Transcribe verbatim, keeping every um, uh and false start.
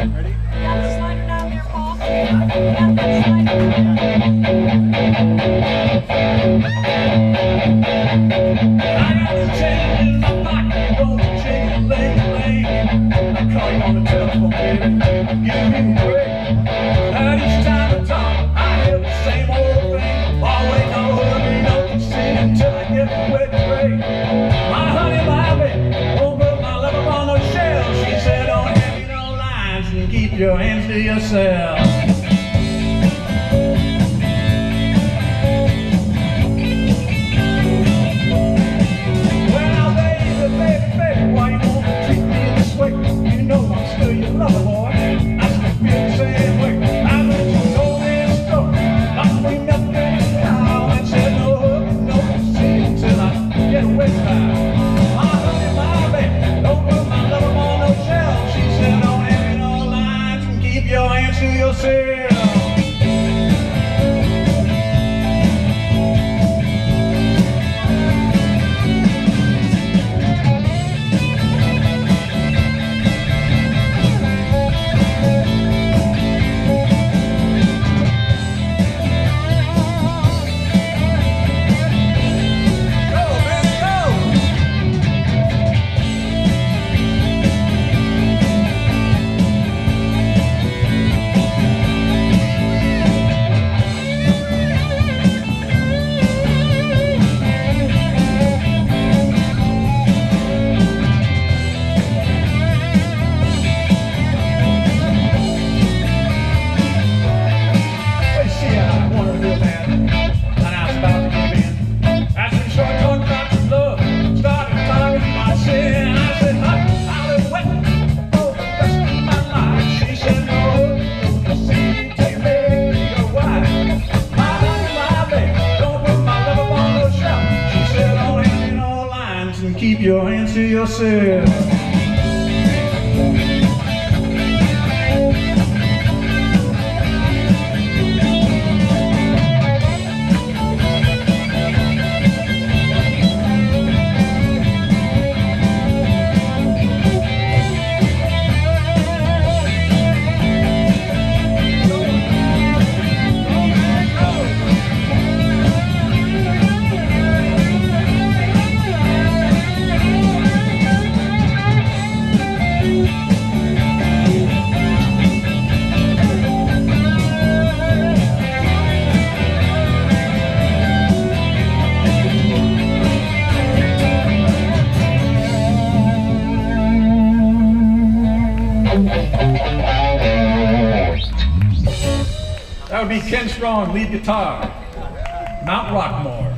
Ready? You got the slider down there, Paul? You got that slider down there. I got the chain in my pocket, going to chain lane lane. I call you on the telephone, baby, give me a break. And each time I talk, I hear the same old thing. Always no hurry, no conceit until I get wet break. My honey, my baby, don't put my love on no shelf. She said, don't have you no lines and keep your hands to yourself. Keep your hands to yourself. That would be Ken Strong, lead guitar, Mount Rockmore.